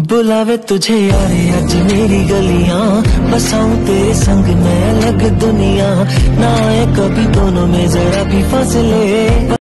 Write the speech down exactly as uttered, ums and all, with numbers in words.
बुलावे तुझे यारे आज मेरी गलियां, बसाऊं तेरे संग मैं अलग दुनिया, ना आए कभी दोनों में जरा भी फासले।